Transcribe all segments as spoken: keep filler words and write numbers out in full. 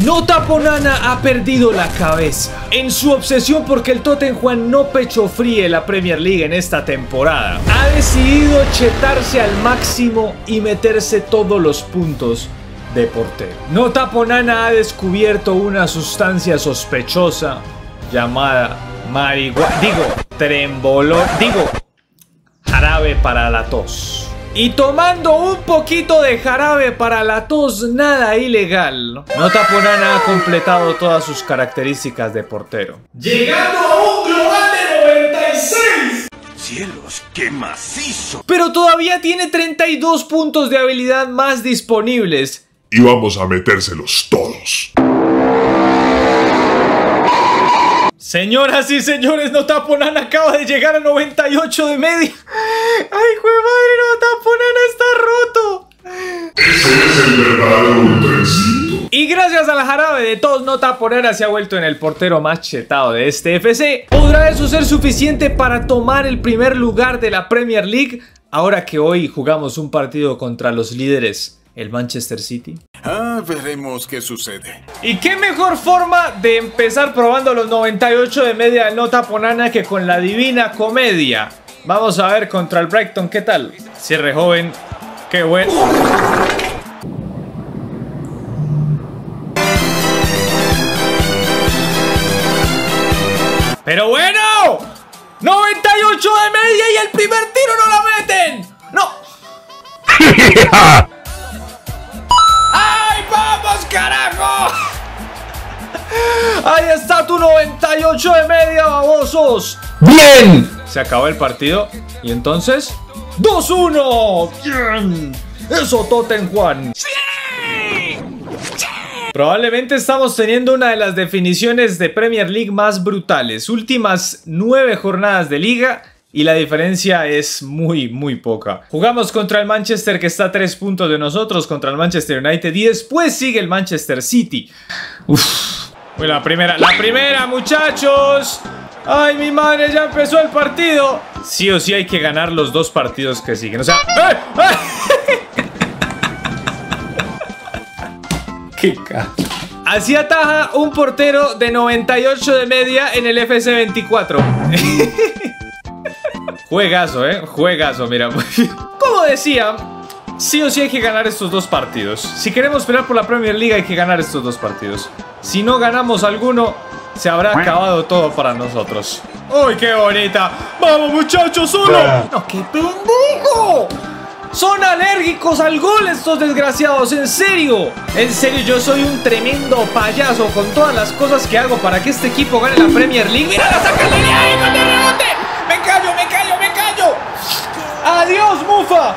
Notaponana ha perdido la cabeza en su obsesión porque el Tottenham no pechofríe la Premier League en esta temporada. Ha decidido chetarse al máximo y meterse todos los puntos de portero. Notaponana ha descubierto una sustancia sospechosa llamada marihuana, digo, trembolón, digo, jarabe para la tos. Y tomando un poquito de jarabe para la tos, nada ilegal, ¿no? Notaponana ha completado todas sus características de portero, llegando a un global de noventa y seis. ¡Cielos, qué macizo! Pero todavía tiene treinta y dos puntos de habilidad más disponibles. Y vamos a metérselos todos. Señoras y señores, Notaponana acaba de llegar a noventa y ocho de media. ¡Ay, jue madre! Notaponana está roto. Ese es el verdadero ultrencito. Y gracias al jarabe de todos, Notaponana se ha vuelto en el portero más chetado de este F C. ¿Podrá eso ser suficiente para tomar el primer lugar de la Premier League? Ahora que hoy jugamos un partido contra los líderes, el Manchester City. Ah, veremos qué sucede. ¿Y qué mejor forma de empezar probando los noventa y ocho de media del Notaponana que con la Divina Comedia? Vamos a ver contra el Brighton, ¿qué tal? Cierre joven, qué bueno. Pero bueno, noventa y ocho de media y el primer tiro no la meten. No. ¡Ay, vamos, carajo! Ahí está tu noventa y ocho de media, babosos. ¡Bien! Se acabó el partido. Y entonces, dos uno. ¡Bien! ¡Eso, Tottenham! ¡Sí! ¡Sí! Probablemente estamos teniendo una de las definiciones de Premier League más brutales. Últimas nueve jornadas de liga y la diferencia es muy, muy poca. Jugamos contra el Manchester, que está a tres puntos de nosotros, contra el Manchester United, y después sigue el Manchester City. Uff. Bueno, la primera, la primera, muchachos. Ay, mi madre, ya empezó el partido. Sí o sí hay que ganar los dos partidos que siguen. O sea, ¡eh! ¡Eh! ¡Qué ca... Así ataja un portero de noventa y ocho de media en el F C veinticuatro. Juegazo, eh, juegazo, mira. Como decía, sí o sí hay que ganar estos dos partidos. Si queremos pelear por la Premier League hay que ganar estos dos partidos. Si no ganamos alguno, se habrá acabado todo para nosotros. ¡Uy, qué bonita! ¡Vamos, muchachos, solo! ¡No, qué pendejo! Son alérgicos al gol estos desgraciados, en serio. En serio, yo soy un tremendo payaso con todas las cosas que hago para que este equipo gane la Premier League. ¡Mira la saca de ahí con el rebote! ¡Me callo, me callo, me callo! ¡Adiós, Mufa!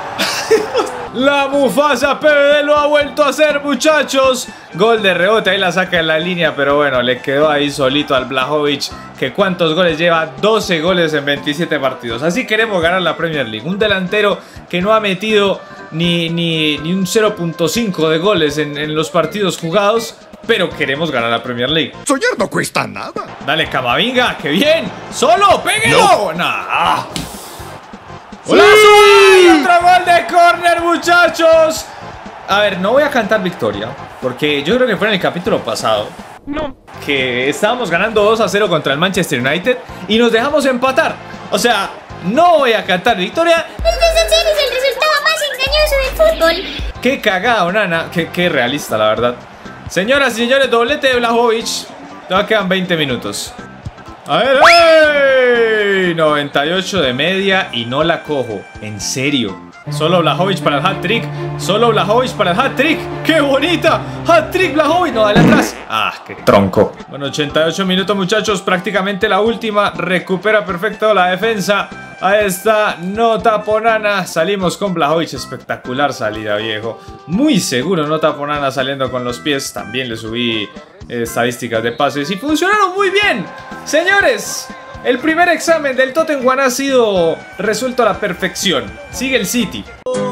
La Mufasa P B D lo ha vuelto a hacer, muchachos. Gol de rebote, ahí la saca en la línea, pero bueno, le quedó ahí solito al Vlahovic, que cuántos goles lleva, doce goles en veintisiete partidos. Así queremos ganar la Premier League. Un delantero que no ha metido ni, ni, ni un cero punto cinco de goles en, en los partidos jugados, pero queremos ganar la Premier League. Soñar no cuesta nada. Dale, Camavinga, que bien. ¡Solo! ¡Péguelo! No. Nah. ¡Golazo! ¡Y otro gol de córner, muchachos! A ver, no voy a cantar victoria, porque yo creo que fue en el capítulo pasado. No. Que estábamos ganando dos a cero contra el Manchester United y nos dejamos empatar. O sea, no voy a cantar victoria. Este es el resultado más engañoso del fútbol. Qué cagado, nana. Qué, qué realista, la verdad. Señoras y señores, doblete de Vlahovic. Todavía quedan veinte minutos. A ver, ¡hey! noventa y ocho de media y no la cojo. En serio. Solo Vlahovic para el hat-trick. Solo Vlahovic para el hat-trick. ¡Qué bonita! ¡Hat-trick Vlahovic! No, dale atrás. ¡Ah, qué tronco! Bueno, ochenta y ocho minutos, muchachos. Prácticamente la última. Recupera perfecto la defensa. Ahí está Notaponana. Salimos con Vlahovic. Espectacular salida, viejo. Muy seguro Notaponana saliendo con los pies. También le subí eh, estadísticas de pases y funcionaron muy bien. Señores, el primer examen del Tottenham ha sido resuelto a la perfección. Sigue el City.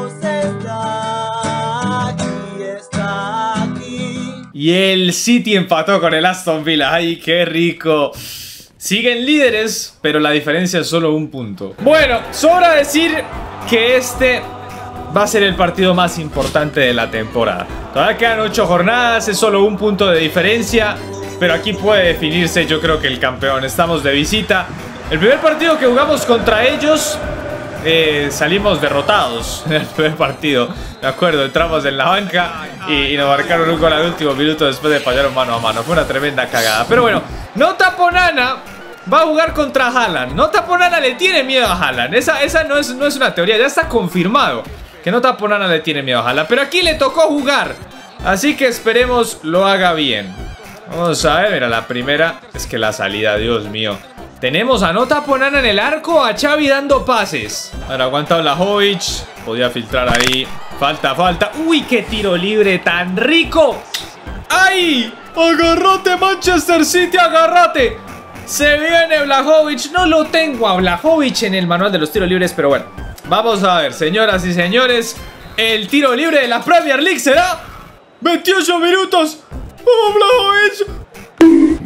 Y el City empató con el Aston Villa. ¡Ay, qué rico! Siguen líderes, pero la diferencia es solo un punto. Bueno, sobra decir que este va a ser el partido más importante de la temporada. Todavía quedan ocho jornadas, es solo un punto de diferencia, pero aquí puede definirse yo creo que el campeón. Estamos de visita. El primer partido que jugamos contra ellos, eh, salimos derrotados en el primer partido. Me acuerdo, entramos en la banca y, y nos marcaron un gol al último minuto después de fallar un mano a mano. Fue una tremenda cagada. Pero bueno, Notaponana va a jugar contra Haaland. Notaponana le tiene miedo a Haaland. Esa, esa no, es, no es una teoría, ya está confirmado que Notaponana le tiene miedo a Haaland. Pero aquí le tocó jugar, así que esperemos lo haga bien. Vamos a ver, mira, la primera es que la salida, Dios mío. Tenemos a Notaponana en el arco, a Xavi dando pases. Ahora aguanta Vlahovic, podía filtrar ahí. Falta, falta. Uy, qué tiro libre tan rico. ¡Ay! ¡Agárrate, Manchester City, agárrate! Se viene Vlahovic. No lo tengo a Vlahovic en el manual de los tiros libres, pero bueno. Vamos a ver, señoras y señores. El tiro libre de la Premier League será veintiocho minutos. ¡Oh, Vlahovic!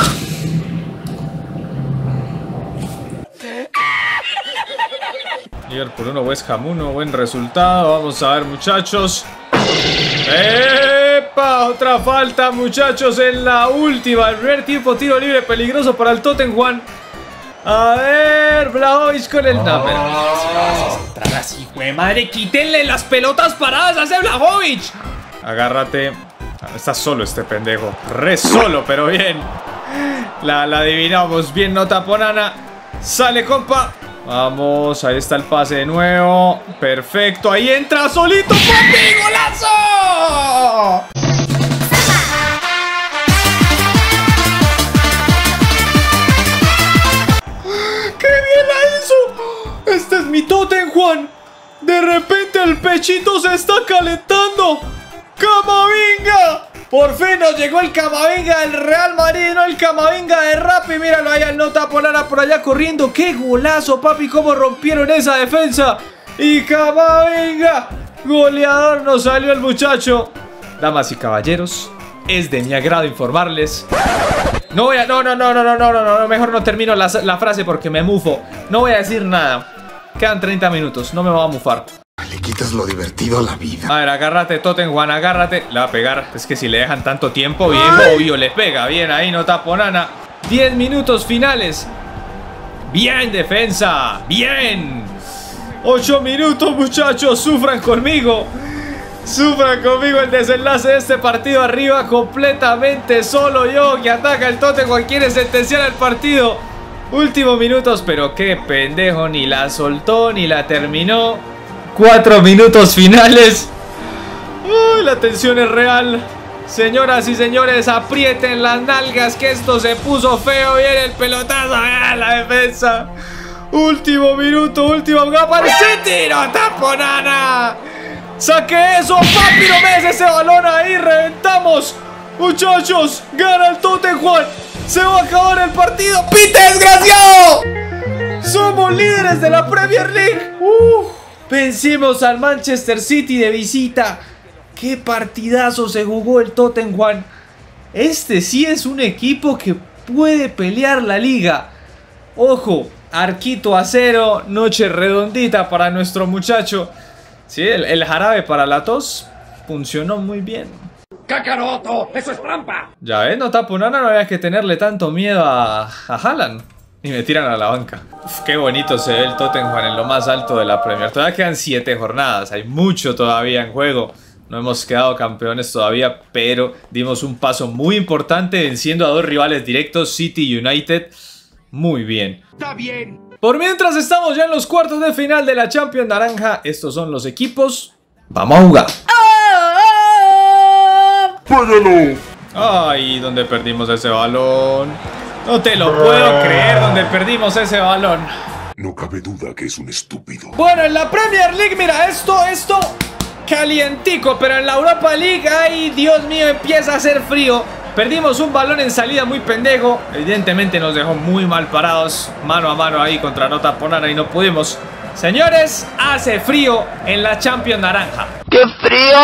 Liverpool uno, West Ham uno, buen resultado. Vamos a ver, muchachos. ¡Epa! Otra falta, muchachos, en la última. El primer tiempo, tiro libre peligroso para el Tottenham. A ver, Vlahovic con el... No, pero si vas a entrar así, güey, madre, quítenle las pelotas paradas a ese Vlahovic. Agárrate. Está solo este pendejo. Re solo, pero bien. La, la adivinamos bien, Notaponana. Sale, compa. Vamos, ahí está el pase de nuevo. Perfecto, ahí entra solito, papi, golazo. ¡Qué bien la hizo! Este es mi Tottenham. De repente el pechito se está calentando. ¡Camavinga! Por fin nos llegó el Camavinga del Real Madrid, no el Camavinga de Rappi. Míralo ahí al Notaponana por allá corriendo. ¡Qué golazo, papi! ¡Cómo rompieron esa defensa! Y Camavinga, goleador, nos salió el muchacho. Damas y caballeros, es de mi agrado informarles. No voy a... No, no, no, no, no, no, no, no. Mejor no termino la, la frase porque me mufo. No voy a decir nada. Quedan treinta minutos, no me voy a mufar. Le quitas lo divertido a la vida. A ver, agárrate, Tottenham, agárrate. Le va a pegar. Es que si le dejan tanto tiempo, bien, ¡ay! Obvio, le pega. Bien ahí, Notaponana. diez minutos finales. Bien, defensa. Bien. ocho minutos, muchachos. Sufran conmigo. Sufran conmigo el desenlace de este partido. Arriba completamente solo yo, que ataca el Tottenham. Quiere sentenciar el partido. Últimos minutos, pero qué pendejo. Ni la soltó, ni la terminó. Cuatro minutos finales. Uy, la tensión es real. Señoras y señores, aprieten las nalgas que esto se puso feo. Viene el pelotazo. ¡Ah, la defensa! Último minuto, último gol para el City. ¡Notaponana! ¡Saque eso, papi! ¡No me des ese balón ahí! ¡Reventamos! Muchachos, gana el Tottenham. Se va a acabar el partido. ¡Pite, desgraciado! Somos líderes de la Premier League. ¡Uf! Vencimos al Manchester City de visita. Qué partidazo se jugó el Tottenham. Este sí es un equipo que puede pelear la liga. Ojo, arquito a cero, noche redondita para nuestro muchacho. Sí, el, el jarabe para la tos funcionó muy bien. ¡Cacaroto! ¡Eso es trampa! Ya ves, Notaponana, no había que tenerle tanto miedo a, a Haaland. Y me tiran a la banca. Uf, qué bonito se ve el Tottenham en lo más alto de la Premier. Todavía quedan siete jornadas. Hay mucho todavía en juego. No hemos quedado campeones todavía, pero dimos un paso muy importante venciendo a dos rivales directos, City y United. Muy bien. Está bien. Por mientras estamos ya en los cuartos de final de la Champions Naranja. Estos son los equipos. Vamos a jugar. ¡Juégalo! Ay, ¿dónde perdimos ese balón? No te lo puedo creer, donde perdimos ese balón. No cabe duda que es un estúpido. Bueno, en la Premier League, mira, esto, esto calientico, pero en la Europa League, ay, Dios mío, empieza a hacer frío. Perdimos un balón en salida muy pendejo. Evidentemente nos dejó muy mal parados, mano a mano ahí contra Notaponana y no pudimos. Señores, hace frío en la Champions Naranja. ¡Qué frío!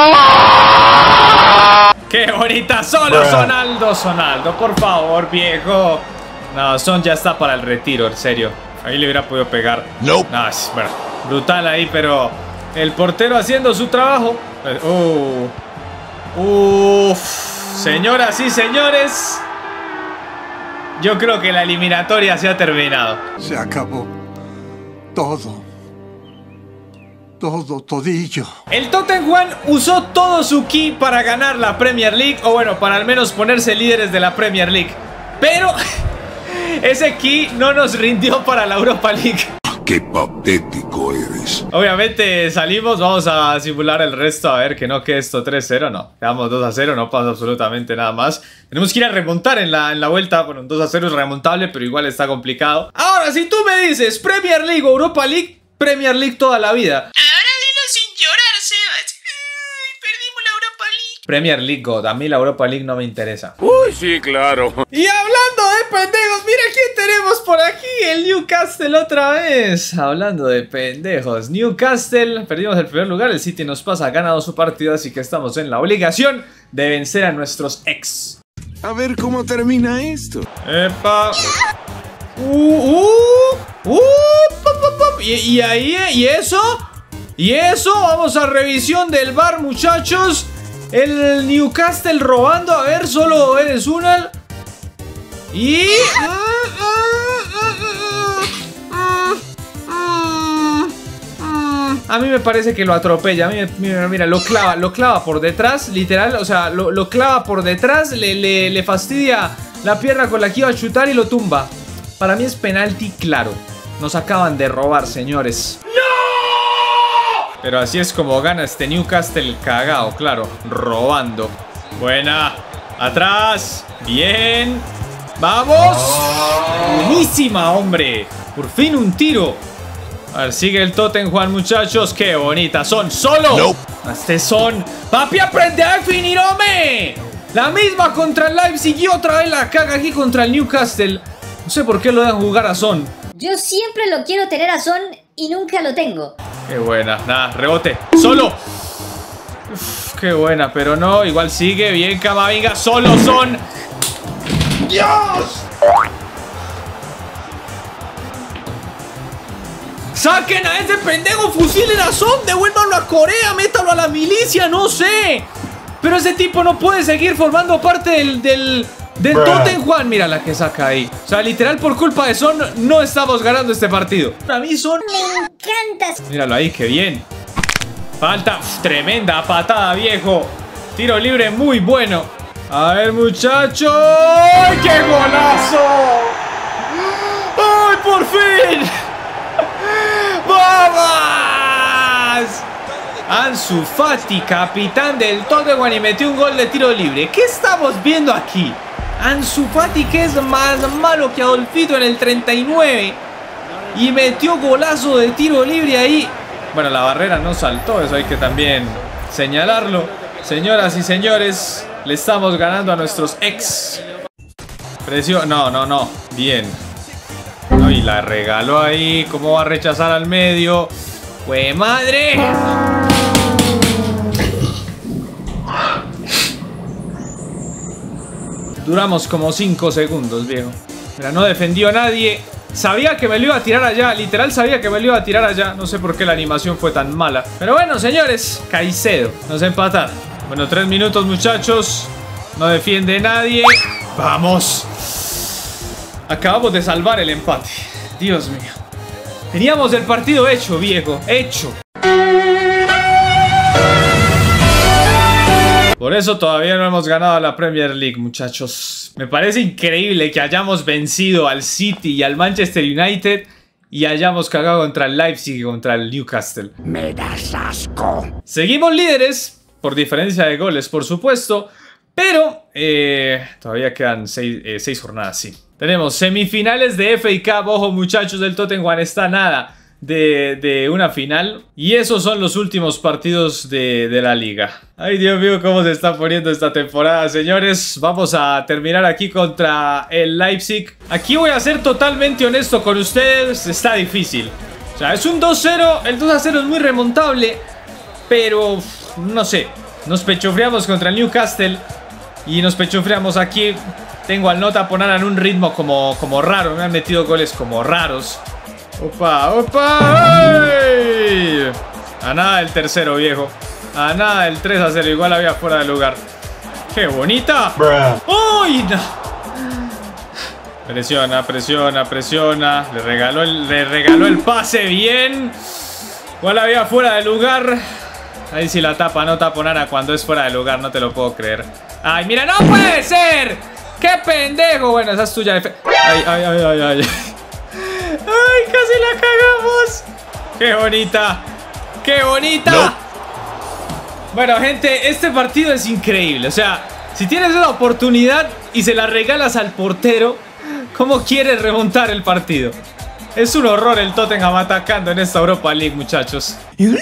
¡Qué bonita! Solo Sonaldo, Sonaldo, por favor, viejo. No, Son ya está para el retiro, en serio. Ahí le hubiera podido pegar. No. No, es, bueno, brutal ahí, pero El portero haciendo su trabajo. Uh. Uf. Señoras y señores, yo creo que la eliminatoria se ha terminado. Se acabó todo. Todo, todillo. El Tottenham usó todo su ki para ganar la Premier League. O bueno, para al menos ponerse líderes de la Premier League. Pero ese ki no nos rindió para la Europa League. ¡Qué patético eres! Obviamente salimos, vamos a simular el resto. A ver, que no quede esto tres cero, no. Quedamos dos a cero, no pasa absolutamente nada más. Tenemos que ir a remontar en la, en la vuelta. Bueno, dos a cero es remontable, pero igual está complicado. Ahora, si tú me dices Premier League o Europa League, Premier League toda la vida. Ahora dilo sin llorar, Sebas. Ay, perdimos la Europa League. Premier League God, a mí la Europa League no me interesa. Uy, sí, claro. Y hablando de pendejos, mira quién tenemos por aquí, el Newcastle otra vez. Hablando de pendejos, Newcastle, perdimos el primer lugar, el City nos pasa, ha ganado su partido, así que estamos en la obligación de vencer a nuestros ex. A ver cómo termina esto. Epa. Uh, uh, uh, pop, pop, pop. Y, y ahí, y eso, y eso, vamos a revisión del V A R, muchachos. El Newcastle robando, a ver, solo eres una. Y... a mí me parece que lo atropella. Mira, mira, mira, lo clava, lo clava por detrás, literal, o sea, lo, lo clava por detrás, le, le, le fastidia la pierna con la que iba a chutar y lo tumba. Para mí es penalti claro. Nos acaban de robar, señores. ¡No! Pero así es como gana este Newcastle cagao, claro, robando. Buena. Atrás. Bien. ¡Vamos! Buenísima, hombre. Por fin un tiro. A ver, sigue el Tottenham, muchachos. Qué bonitas son. ¡Solo! No. Este son. ¡Papi, aprende a definir, hombre! La misma contra el Leipzig y otra vez la caga aquí contra el Newcastle. No sé por qué lo dejan jugar a Son. Yo siempre lo quiero tener a Son y nunca lo tengo. Qué buena. Nada, rebote. ¡Solo! Uf, qué buena, pero no. Igual sigue. Bien, Camavinga. ¡Solo Son! ¡Dios! ¡Saquen a ese pendejo! ¡Fusilen a Son! ¡Devuélvanlo a Corea! ¡Métalo a la milicia! ¡No sé! Pero ese tipo no puede seguir formando parte del... del Del Tottenham, mira la que saca ahí. O sea, literal por culpa de Son no estamos ganando este partido. Para mí Son... Me encanta. Míralo ahí, qué bien. Falta, uf, tremenda patada, viejo. Tiro libre muy bueno. A ver, muchachos. ¡Ay, qué golazo! ¡Ay, por fin! ¡Vamos! Ansu Fati, capitán del Tottenham, y metió un gol de tiro libre. ¿Qué estamos viendo aquí? Ansu Fati, que es más malo que Adolfito en el treinta y nueve, y metió golazo de tiro libre ahí. Bueno, la barrera no saltó, eso hay que también señalarlo. Señoras y señores, le estamos ganando a nuestros ex. Presión, no, no, no, bien. No, y la regaló ahí. ¿Cómo va a rechazar al medio? ¡Jue madre! Duramos como cinco segundos, viejo. Mira, no defendió a nadie. Sabía que me lo iba a tirar allá. Literal sabía que me lo iba a tirar allá. No sé por qué la animación fue tan mala. Pero bueno, señores, Caicedo nos empata. Bueno, tres minutos, muchachos. No defiende nadie. ¡Vamos! Acabamos de salvar el empate. Dios mío. Teníamos el partido hecho, viejo. Hecho. Por eso todavía no hemos ganado la Premier League, muchachos. Me parece increíble que hayamos vencido al City y al Manchester United y hayamos cagado contra el Leipzig y contra el Newcastle. Me das asco. Seguimos líderes, por diferencia de goles, por supuesto. Pero eh, todavía quedan seis, eh, seis jornadas, sí. Tenemos semifinales de F A Cup. Ojo, muchachos, del Tottenham está nada de, de una final. Y esos son los últimos partidos de, de la liga. Ay, Dios mío, cómo se está poniendo esta temporada, señores. Vamos a terminar aquí contra el Leipzig. Aquí voy a ser totalmente honesto con ustedes. Está difícil. O sea, es un dos cero. El dos a cero es muy remontable. Pero, no sé. Nos pechofriamos contra el Newcastle. Y nos pechofriamos aquí. Tengo al Nota Ponara en un ritmo como, como raro. Me han metido goles como raros. ¡Opa! ¡Opa! ¡Ay! A nada del tercero, viejo. A nada del tres a cero. Igual había fuera de lugar. ¡Qué bonita! ¡Uy! No. Presiona, presiona, presiona. Le regaló el, le regaló el pase bien. Igual había fuera de lugar. Ahí sí la tapa, no taponara cuando es fuera de lugar. No te lo puedo creer. ¡Ay, mira! ¡No puede ser! ¡Qué pendejo! Bueno, esa es tuya. ¡Ay, ay, ay, ay, ay! ¡Ay, casi la cagamos! ¡Qué bonita! ¡Qué bonita! No. Bueno, gente, este partido es increíble. O sea, si tienes una oportunidad y se la regalas al portero, ¿cómo quieres remontar el partido? Es un horror el Tottenham atacando en esta Europa League, muchachos.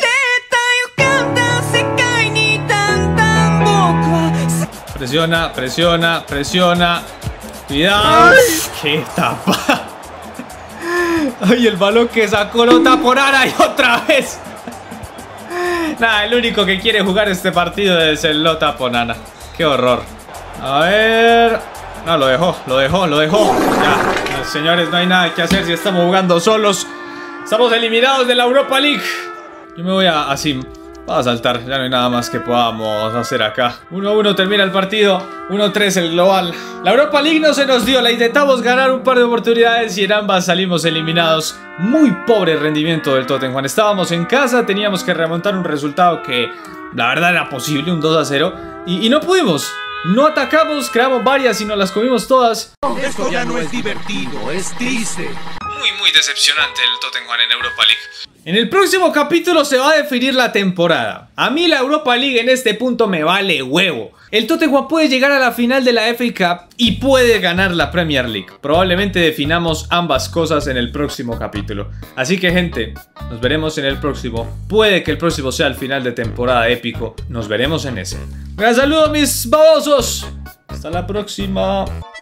Presiona, presiona, presiona. Cuidado. ¡Qué tapa! Ay, el balón que sacó lo taponara y otra vez. Nada, el único que quiere jugar este partido es el Lota Ponana. Qué horror. A ver. No, lo dejó, lo dejó, lo dejó. Ya, señores, no hay nada que hacer si estamos jugando solos. Estamos eliminados de la Europa League. Yo me voy a así. Va a saltar, ya no hay nada más que podamos hacer acá. uno a uno termina el partido, uno a tres el global. La Europa League no se nos dio, la intentamos ganar un par de oportunidades y en ambas salimos eliminados. Muy pobre rendimiento del Tottenham. Estábamos en casa, teníamos que remontar un resultado que la verdad era posible, un dos a cero. Y, y no pudimos, no atacamos, creamos varias y nos las comimos todas. Esto ya no es divertido, es triste. Muy, muy decepcionante el Tottenham en Europa League. En el próximo capítulo se va a definir la temporada. A mí la Europa League en este punto me vale huevo. El Tottenham puede llegar a la final de la F A Cup y puede ganar la Premier League. Probablemente definamos ambas cosas en el próximo capítulo. Así que, gente, nos veremos en el próximo. Puede que el próximo sea el final de temporada épico. Nos veremos en ese. Un gran saludo, mis babosos. Hasta la próxima.